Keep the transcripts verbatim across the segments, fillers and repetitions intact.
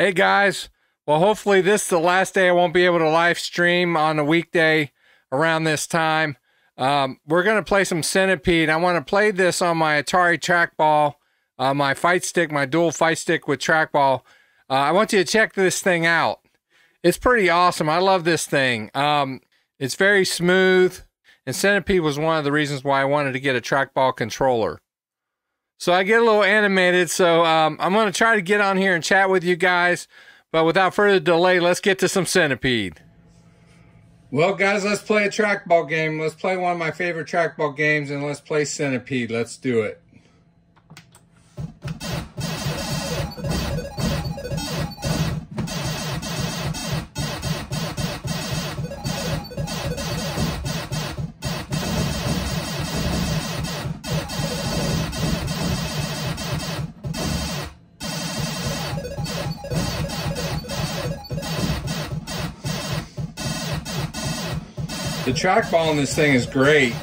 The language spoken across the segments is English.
Hey guys, well hopefully this is the last day I won't be able to live stream on a weekday around this time. Um, we're going to play some Centipede. I want to play this on my Atari trackball, uh, my fight stick, my dual fight stick with trackball. Uh, I want you to check this thing out. It's pretty awesome. I love this thing. Um, it's very smooth, and Centipede was one of the reasons why I wanted to get a trackball controller. So I get a little animated, so um, I'm going to try to get on here and chat with you guys. But without further delay, let's get to some Centipede. Well, guys, let's play a trackball game. Let's play one of my favorite trackball games, and let's play Centipede. Let's do it. The trackball on this thing is great.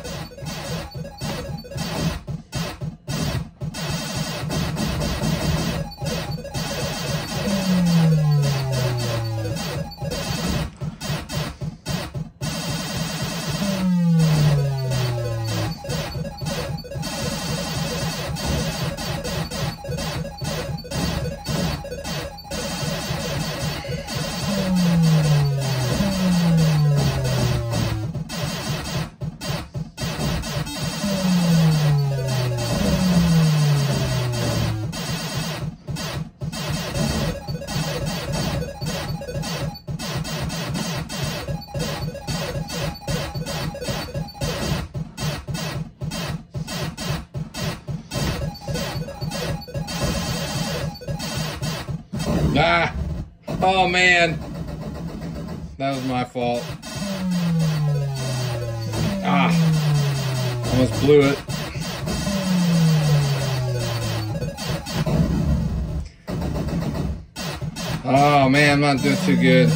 Ah! Oh man! That was my fault. Ah! Almost blew it. Oh man, I'm not doing too good.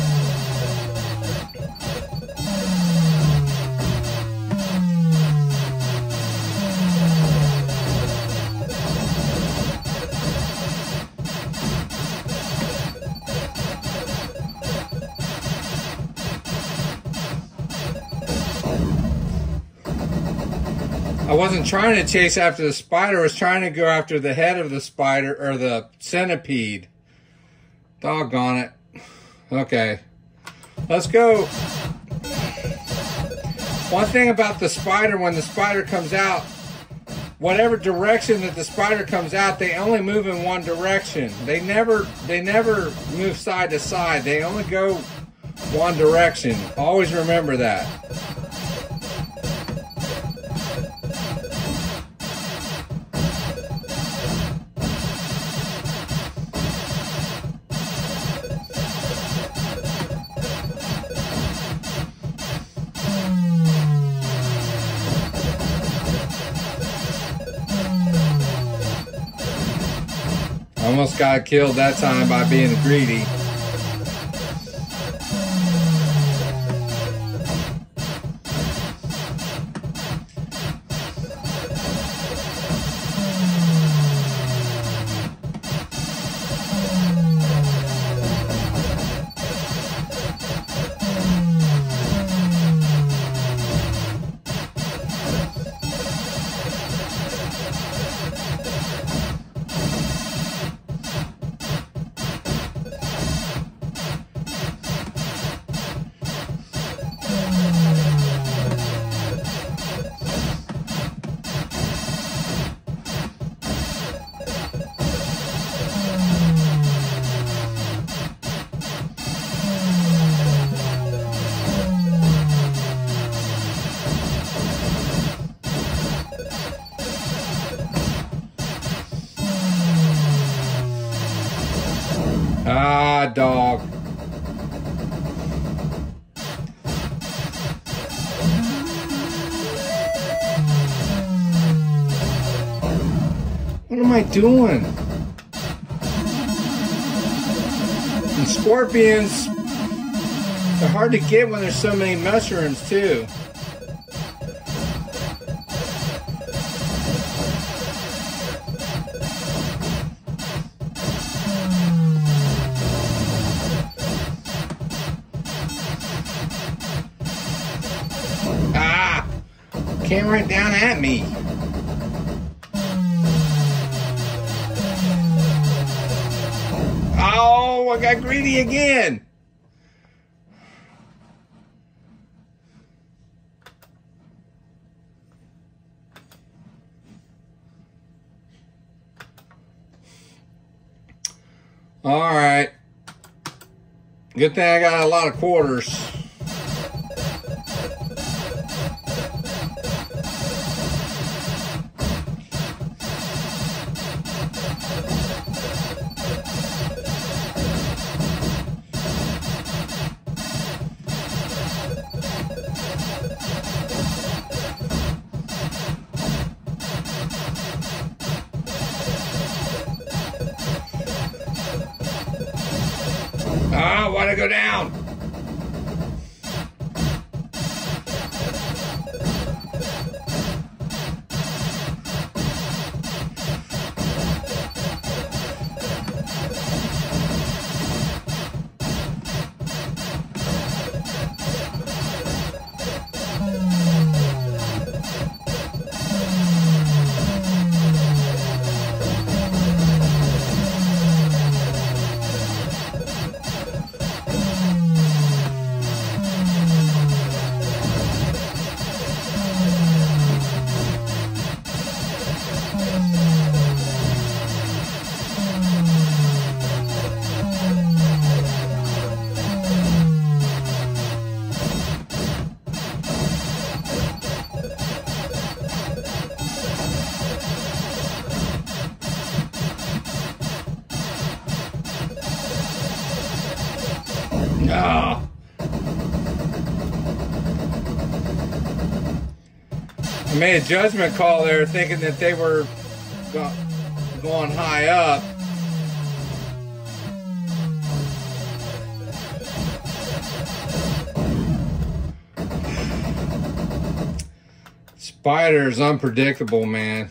I wasn't trying to chase after the spider. I was trying to go after the head of the spider, or the centipede. Doggone it. Okay. Let's go. One thing about the spider, when the spider comes out, whatever direction that the spider comes out, they only move in one direction. They never, they never move side to side. They only go one direction. Always remember that. Almost got killed that time by being greedy. Ah, dog. What am I doing? And scorpions, they're hard to get when there's so many mushrooms too. came right down at me. Oh, I got greedy again. All right. Good thing I got a lot of quarters. Ah, why'd I go down? No. I made a judgment call there thinking that they were go going high up. Spider's unpredictable, man.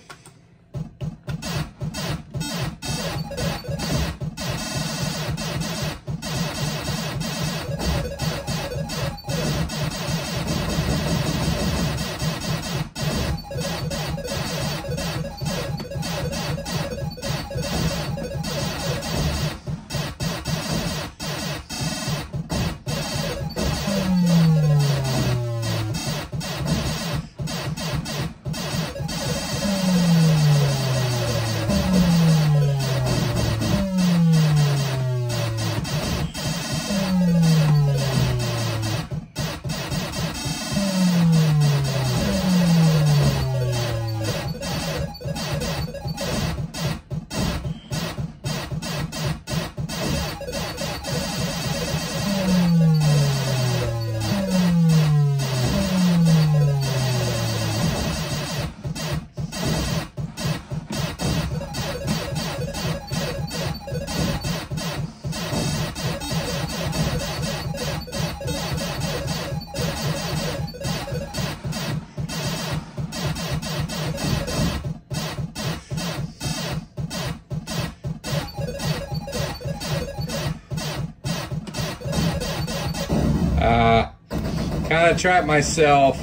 Uh, kind of trapped myself.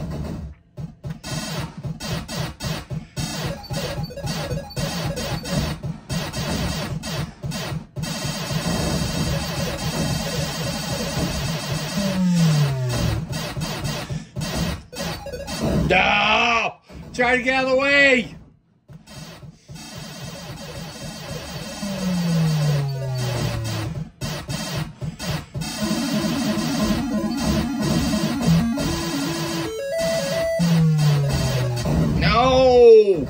No! Try to get out of the way! No!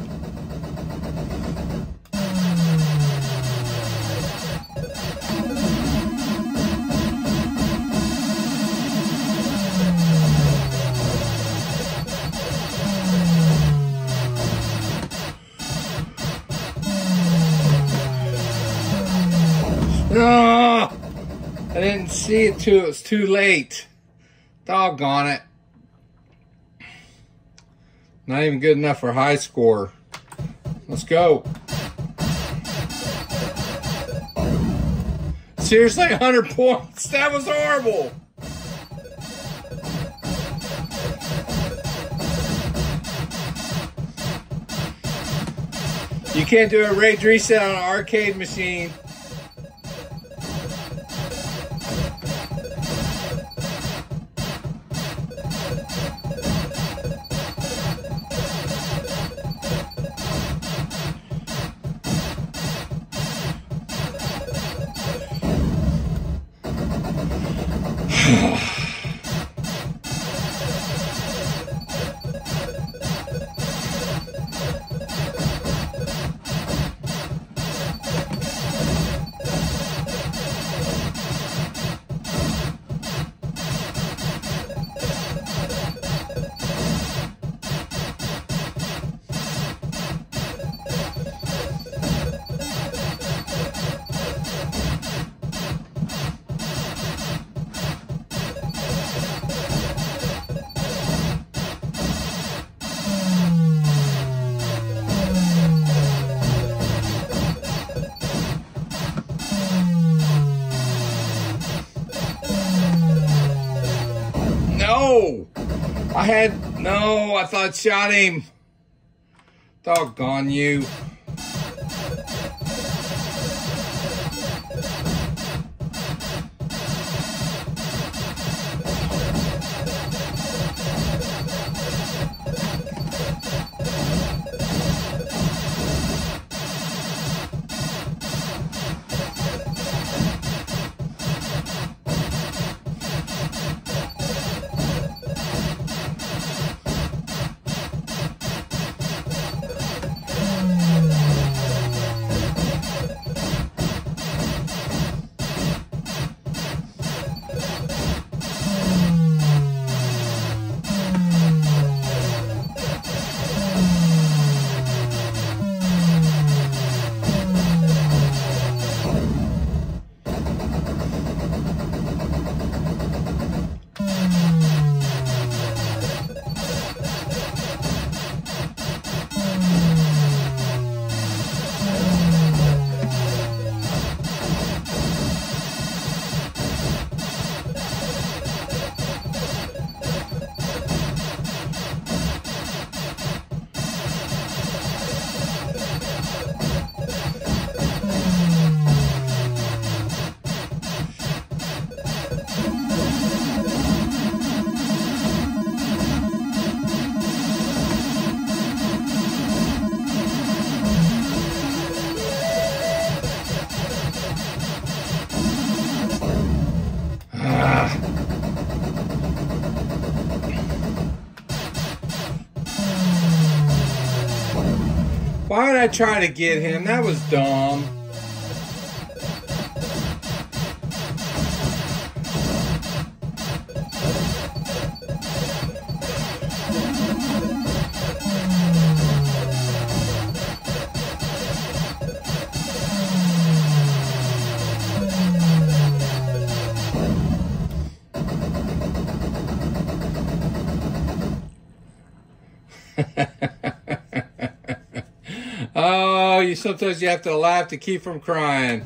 No! I didn't see it too. It was too late. Doggone it. Not even good enough for high score. Let's go. Seriously, one hundred points? That was horrible. You can't do a rage reset on an arcade machine. No! I had... No, I thought shot him. Doggone you. Why would I try to get him? That was dumb. Oh, you sometimes you have to laugh to keep from crying.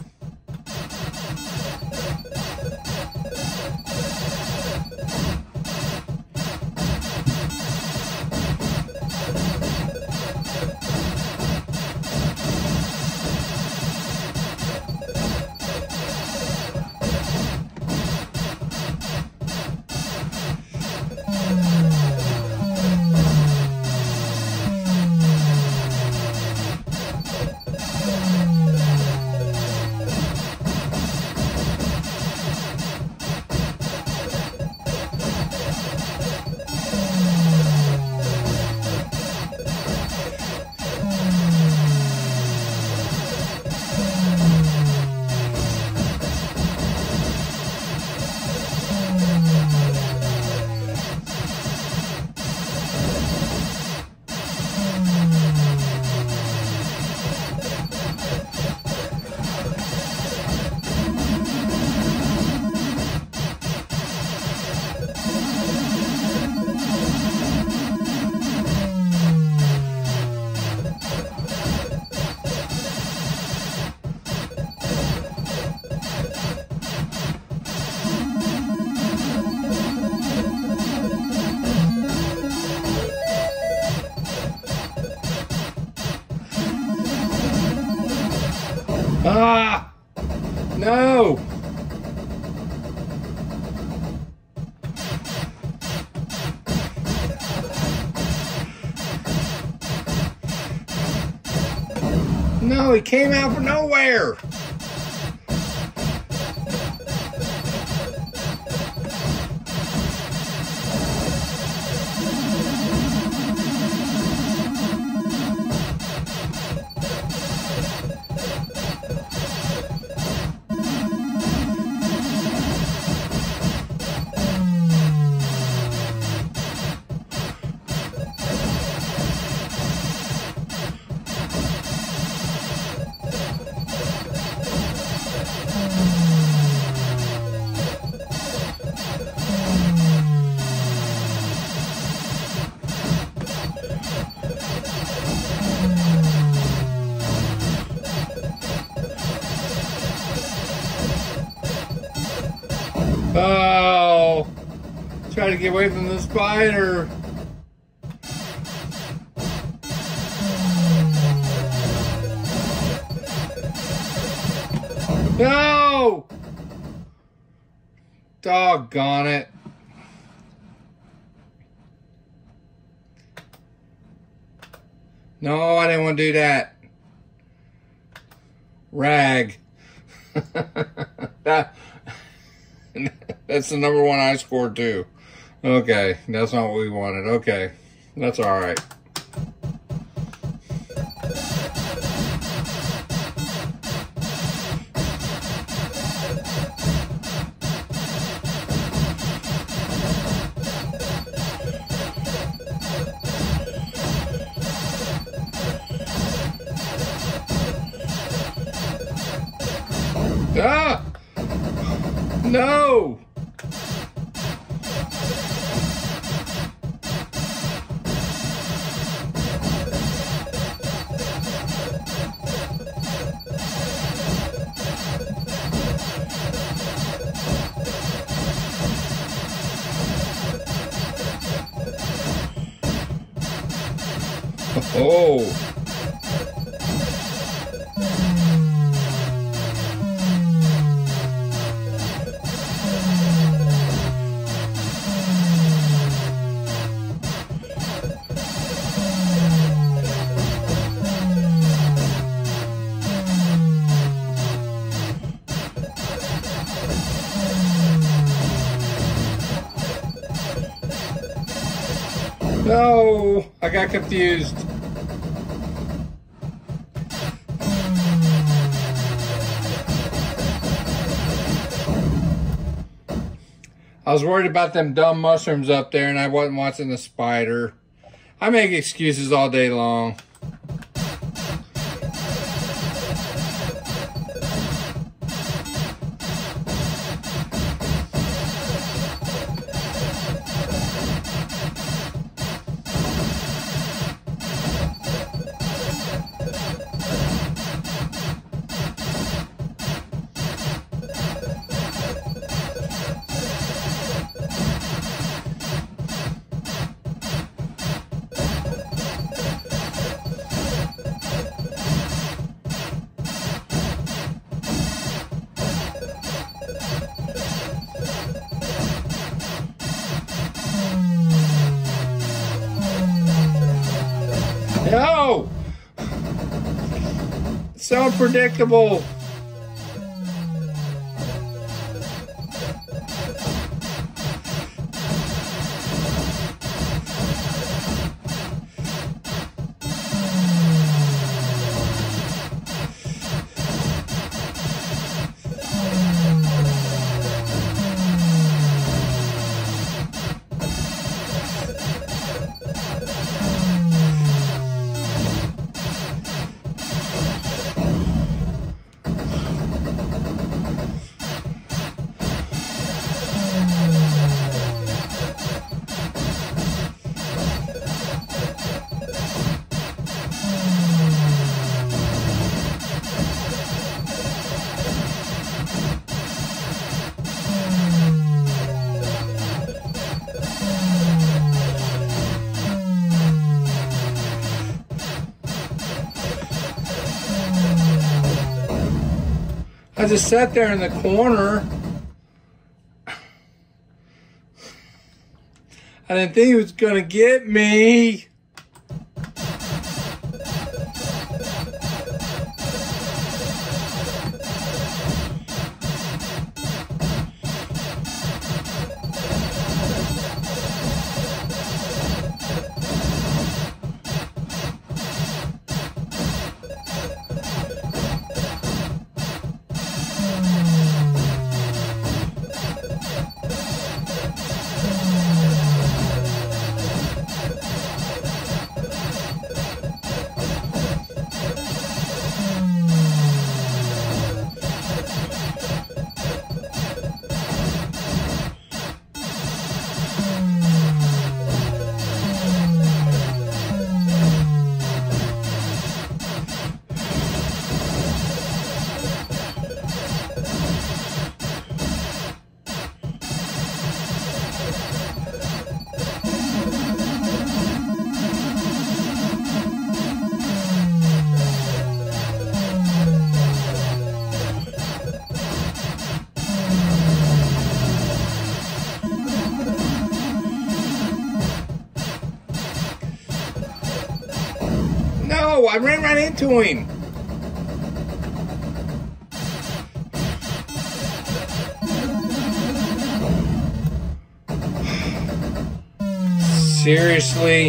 Ah! No! No, he came out from nowhere! Oh, try to get away from the spider. No! Doggone it. No, I didn't want to do that. Rag. that, that's the number one I scored too. Okay, that's not what we wanted. Okay, that's all right. Ah! No! Oh! No, I got confused. I was worried about them dumb mushrooms up there and I wasn't watching the spider. I make excuses all day long. No! So predictable. I just sat there in the corner. I didn't think he was gonna get me. No, I ran right into him. Seriously?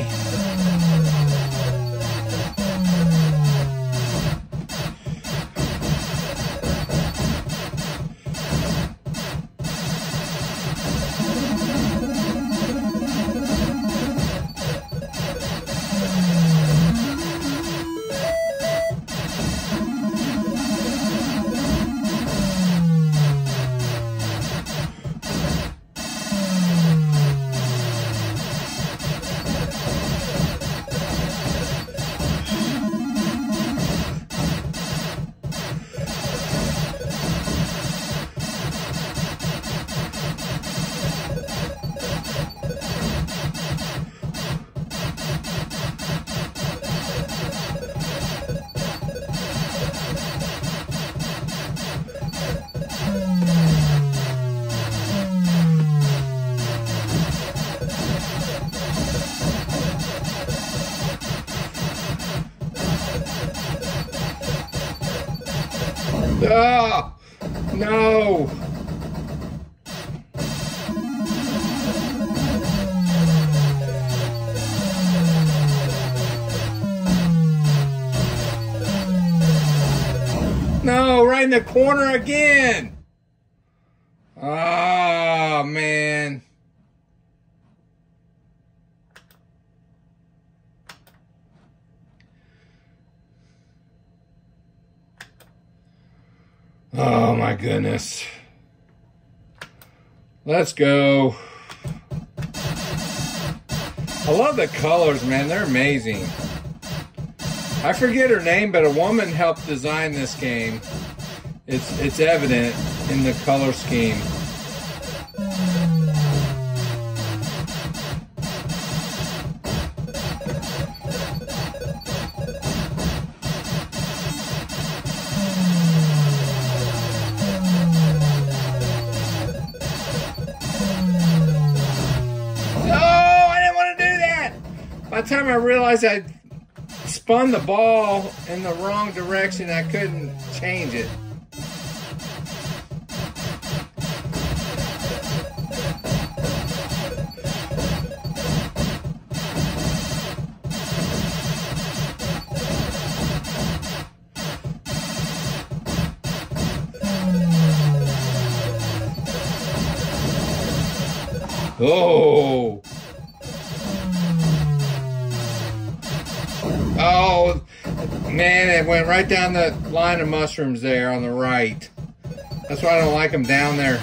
Oh, no. No, right in the corner again. Oh, man. Oh my goodness. Let's go. I love the colors, man. They're amazing. I forget her name, but a woman helped design this game. It's it's evident in the color scheme. By the time I realized I spun the ball in the wrong direction, I couldn't change it. Oh. Oh, man, it went right down the line of mushrooms there on the right. That's why I don't like them down there.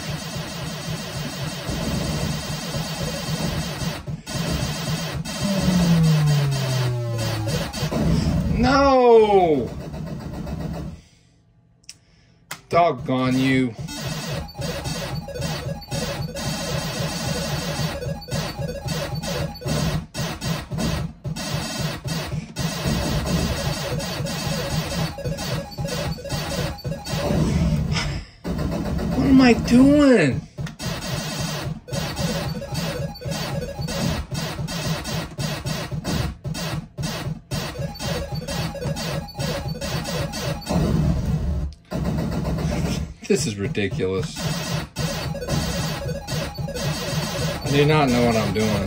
No! Doggone you. I doing? This is ridiculous. I do not know what I'm doing.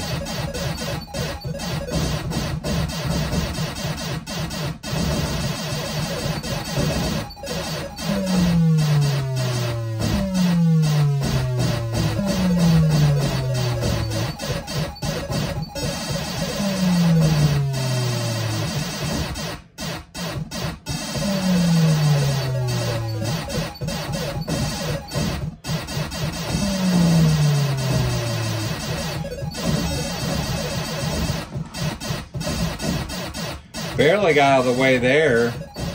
Barely got out of the way there.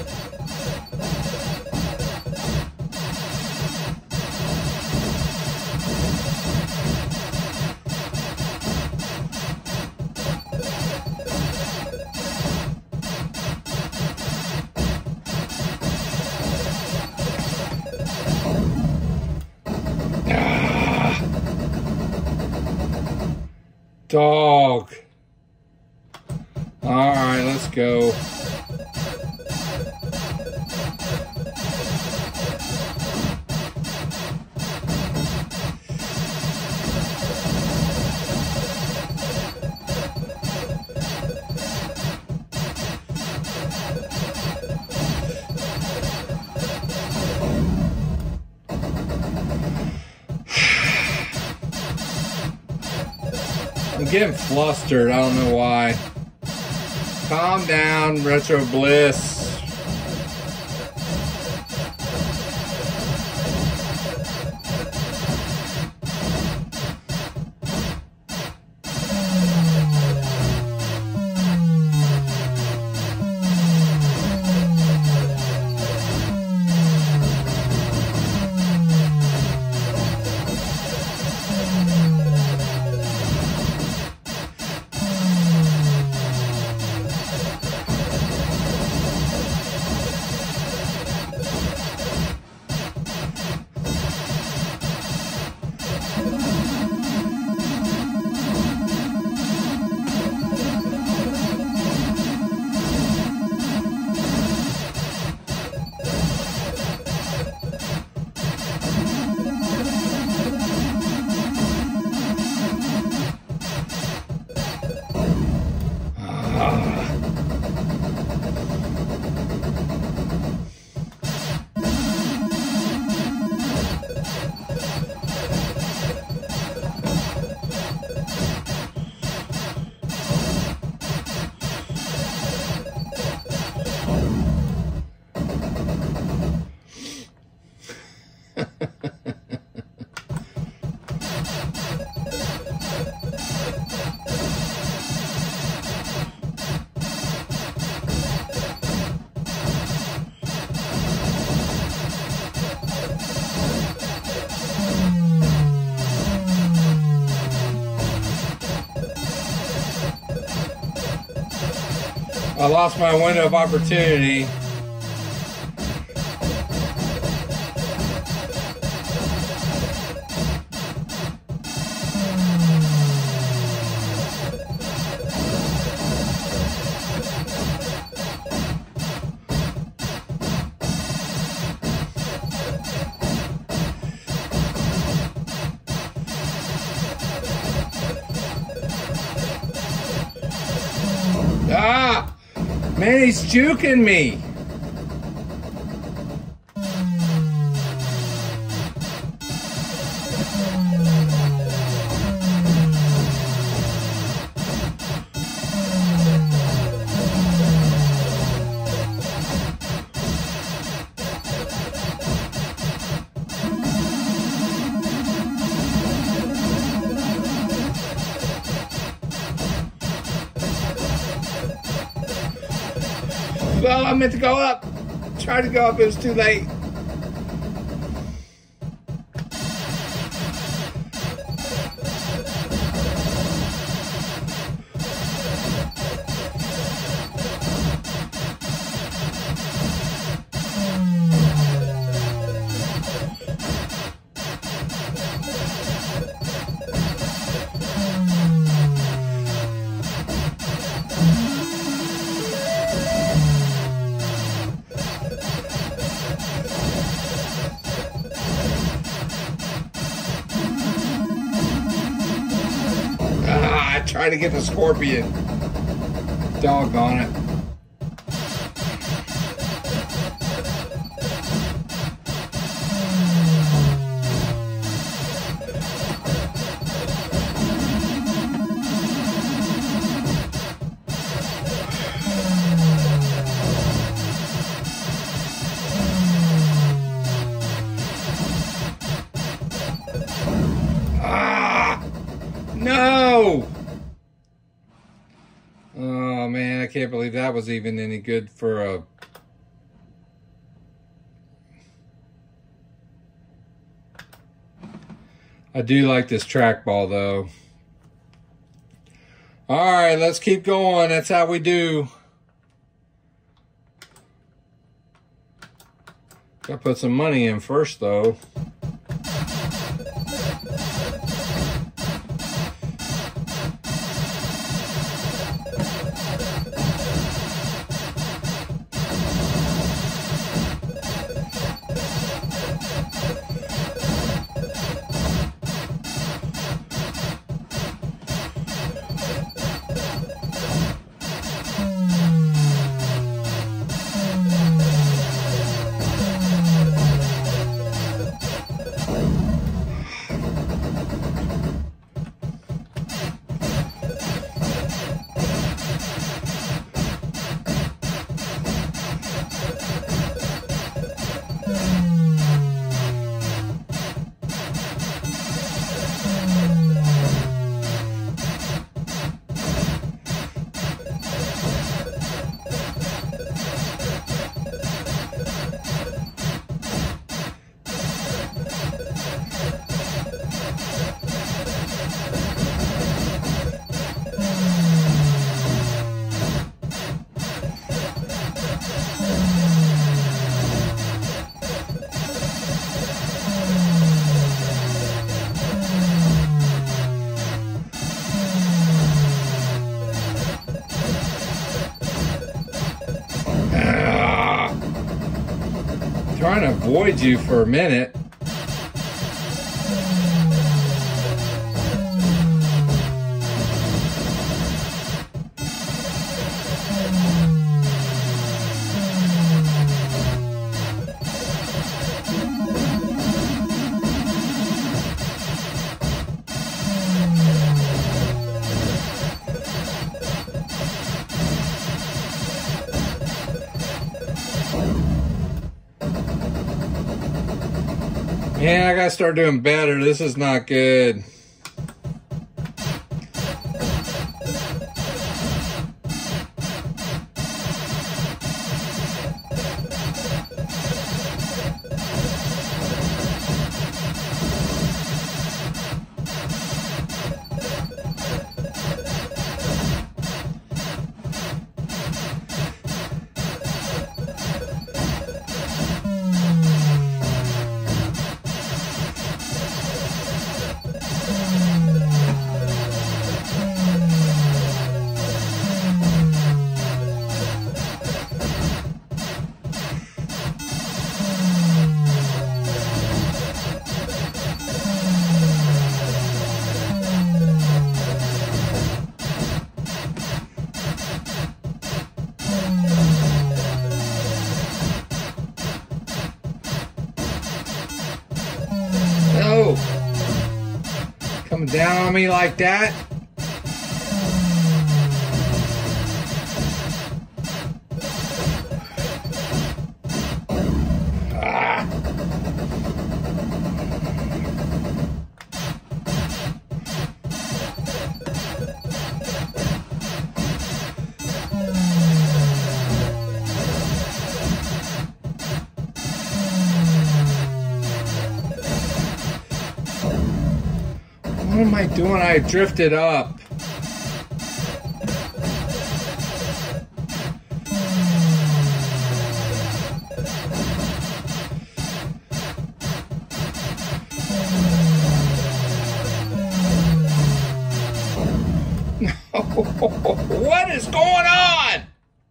Ah. Dog. All right, let's go. I'm getting flustered. I don't know why. Calm down, Retro Bliss. I lost my window of opportunity. Ah! Man, he's juking me. Well, I meant to go up. Tried to go up, it was too late. try to get the scorpion. Doggone it. No! Oh man, I can't believe that was even any good for a... I do like this trackball though. Alright, let's keep going. That's how we do. Gotta put some money in first though. Trying to avoid you for a minute. Man, I gotta start doing better. This is not good. Come down on me like that. Ah. What am I doing? I drifted up. What is going on?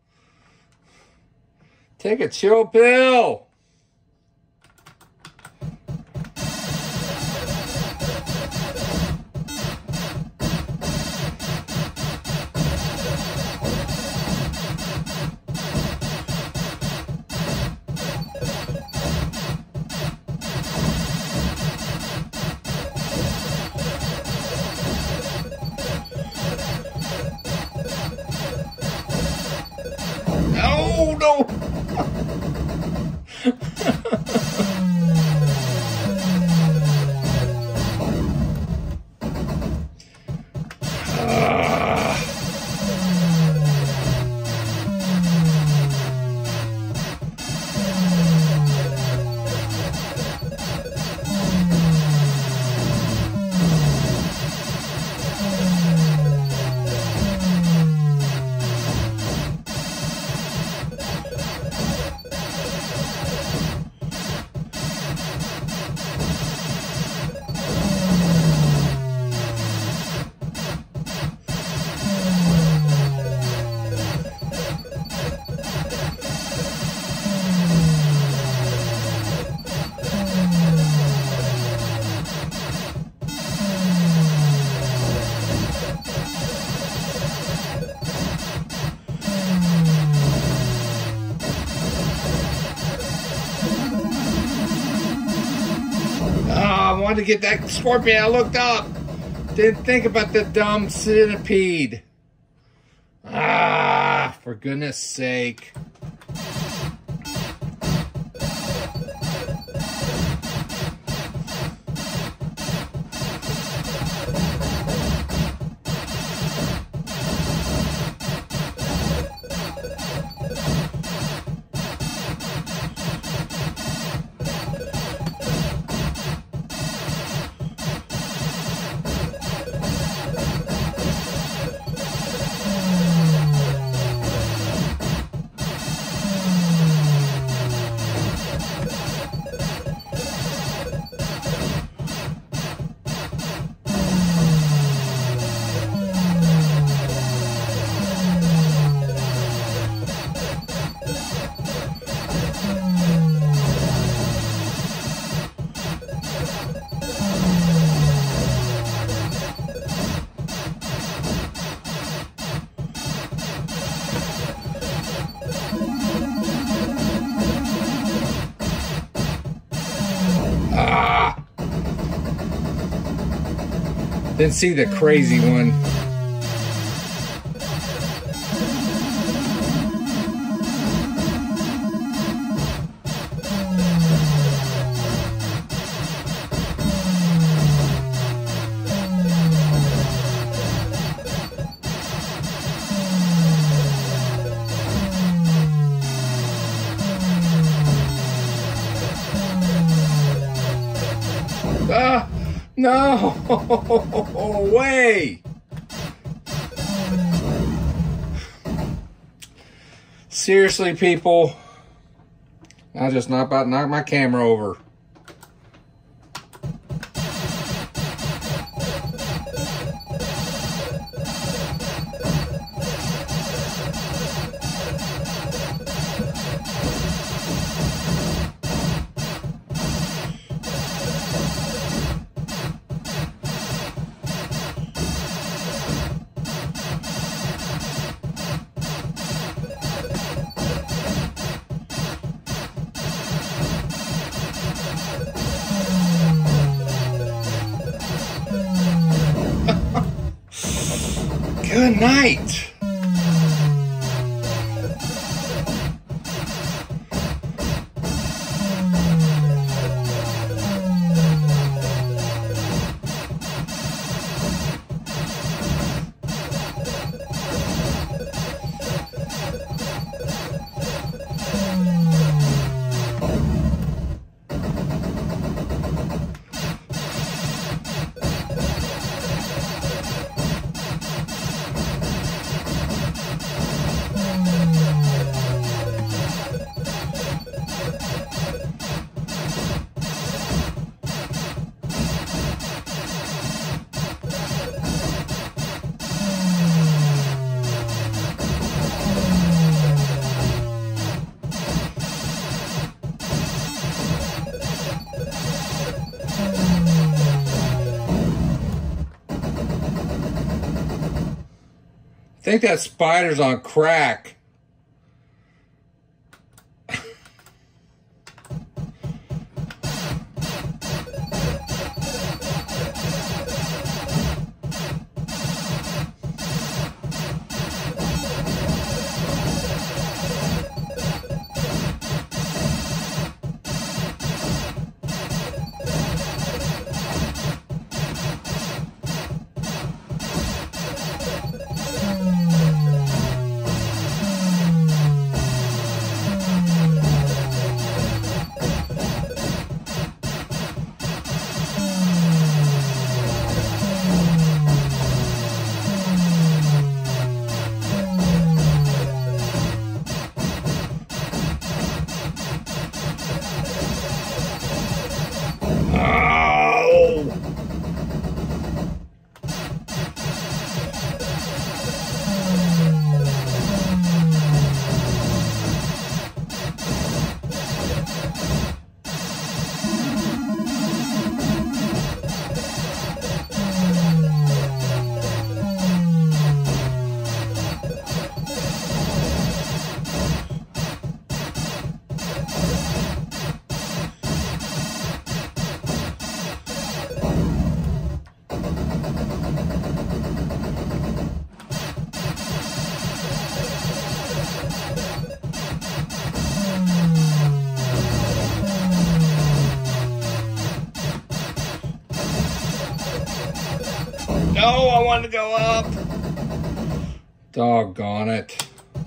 Take a chill pill. Oh no! I wanted to get that scorpion. I looked up. Didn't think about the dumb centipede. Ah, for goodness sake. Ah! Didn't see the crazy one. Ah, no way. Seriously, people. I just not about knocked my camera over. Good night. I think that spider's on crack. No, I want to go up. Doggone it.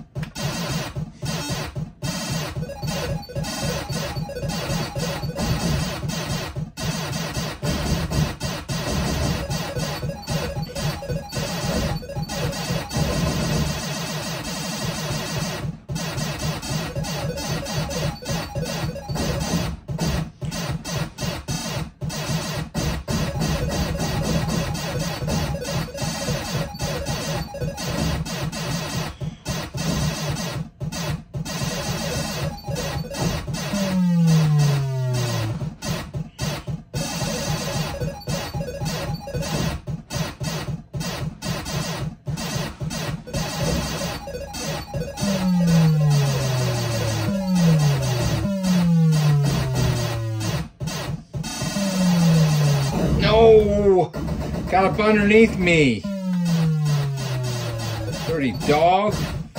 No! Got up underneath me. Dirty dog.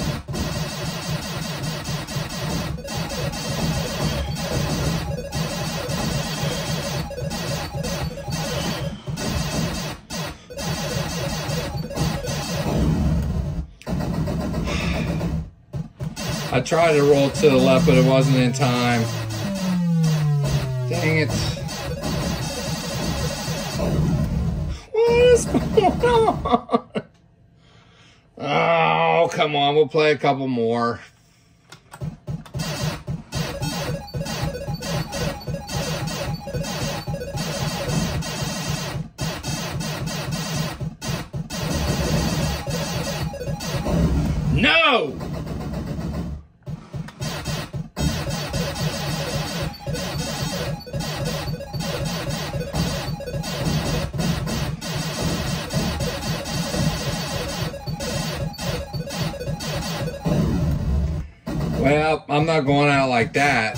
I tried to roll to the left, but it wasn't in time. Dang it. What is going on? Oh, come on. We'll play a couple more. No! Well, I'm not going out like that.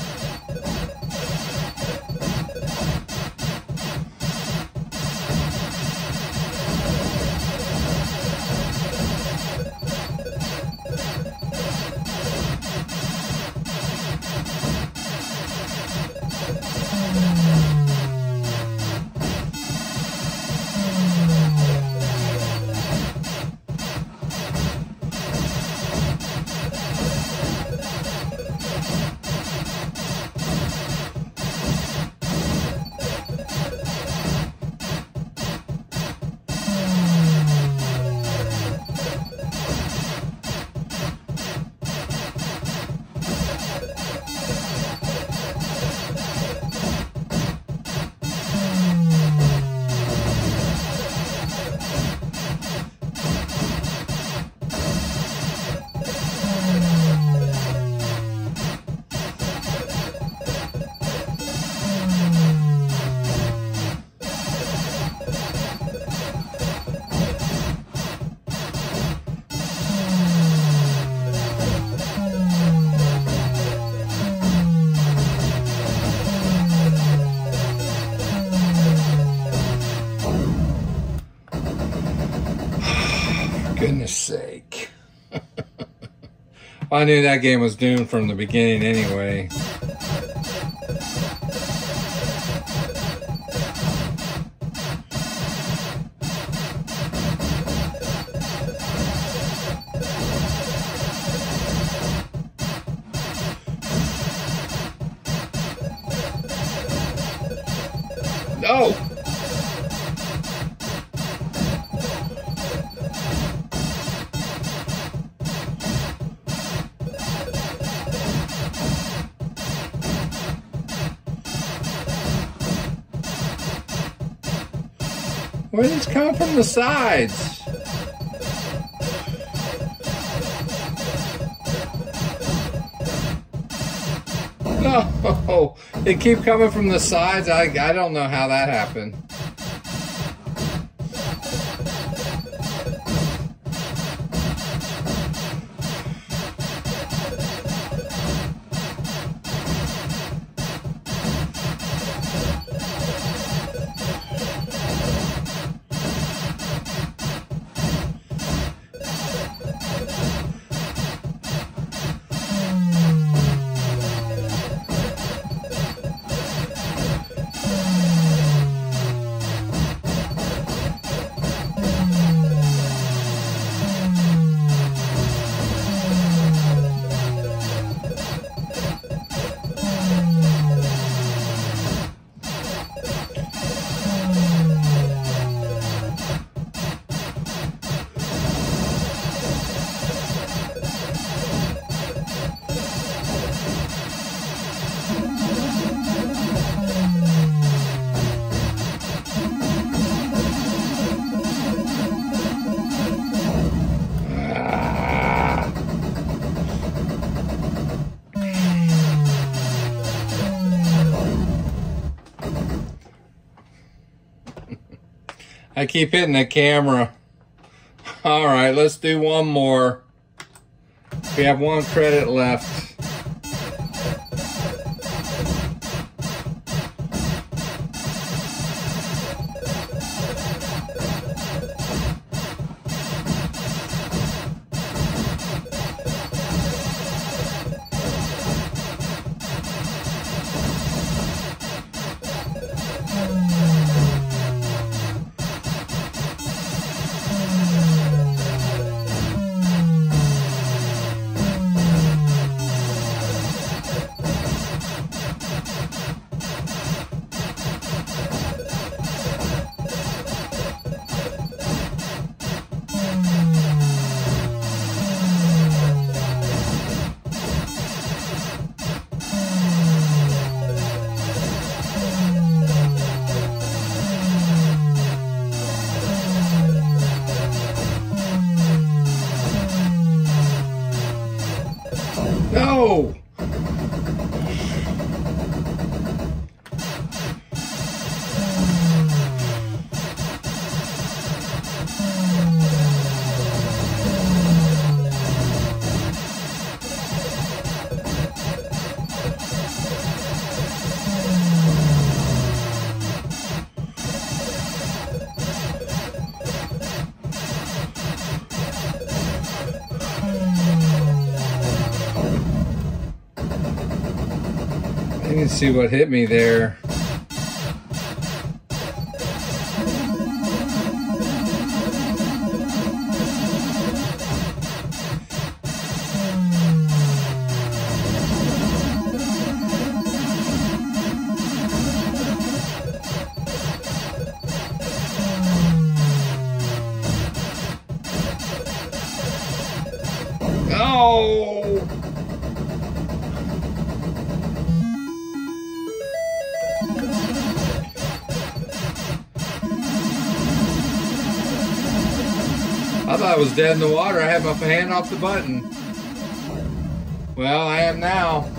Goodness sake. I knew that game was doomed from the beginning anyway. No! Where did this come from the sides? No, they keep coming from the sides. I, I don't know how that happened. I keep hitting the camera. All right, let's do one more. We have one credit left. No! You can see what hit me there. Oh! I thought I was dead in the water. I had my hand off the button. Well, I am now.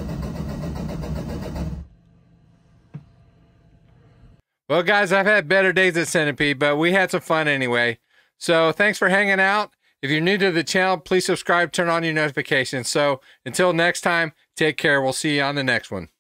Well, guys, I've had better days at Centipede, but we had some fun anyway. So thanks for hanging out. If you're new to the channel, please subscribe, turn on your notifications. So until next time, take care. We'll see you on the next one.